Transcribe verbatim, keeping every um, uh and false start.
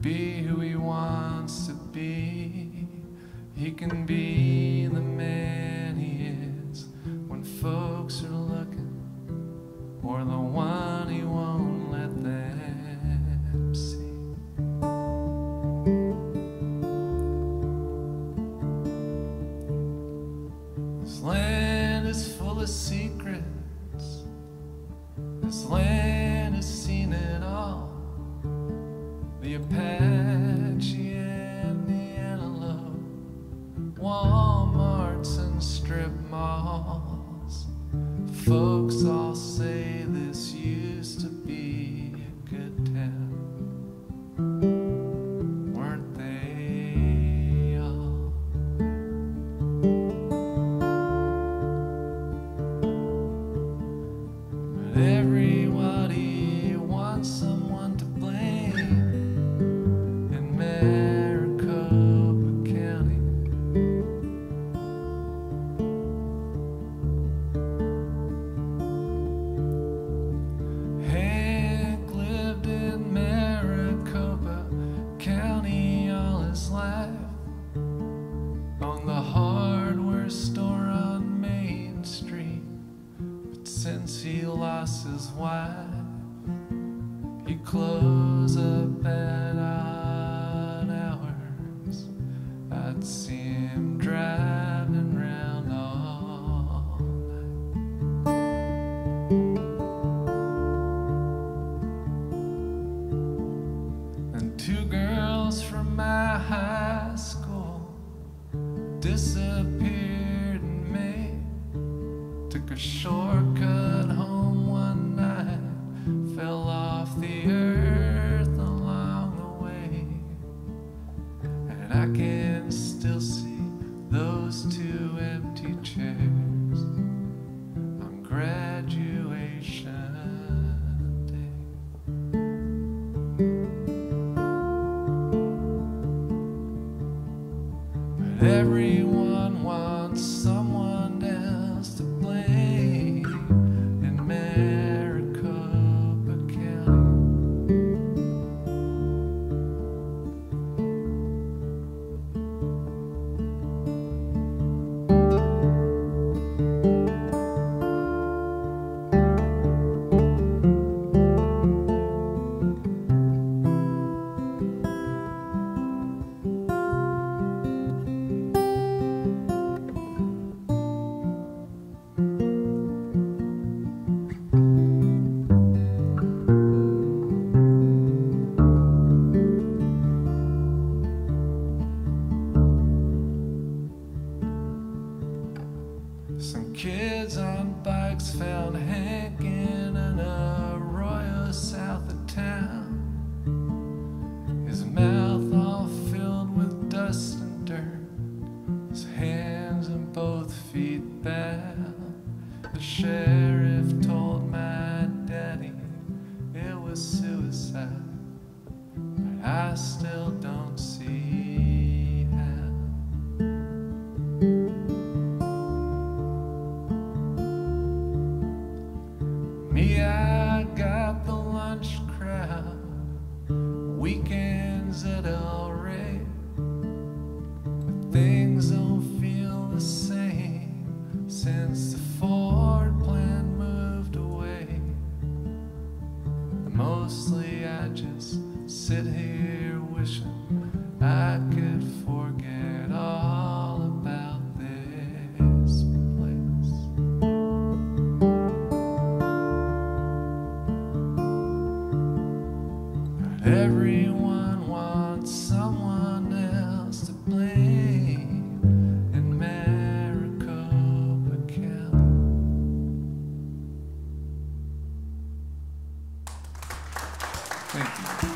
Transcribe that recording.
be who he wants to be. He can be the man he is when folks are looking, or the one he won't let them see. This land is full of secrets. This land has seen it all. The Apache and the antelope, Walmarts and strip malls. Folks all say this used to be a good town. Weren't they all? But everybody wants someone to blame in Maricopa County. Hank lived in Maricopa County all his life, owned the hardware store on Main Street. But since he lost his wife, he closed up at odd hours. I'd see him driving round all night. And two girls from my high school disappeared in May. Took a shortcut home one night, fell off the earth along the way. And I can still see those two empty chairs on graduation day. But everyone wants someone else to blame in Maricopa County. Some kids on bikes found Hank in an arroyo south of town. His mouth all filled with dust and dirt, his hands and both feet bound. The sheriff told my daddy it was suicide, but I still don't see how. Me, I got the lunch crowd, weekends at El Rey. But things don't feel the same since the Ford plan moved away. Mostly I just sit here wishing I could forget all about this place. But everyone wants someone else to blame in Maricopa County. Thank you.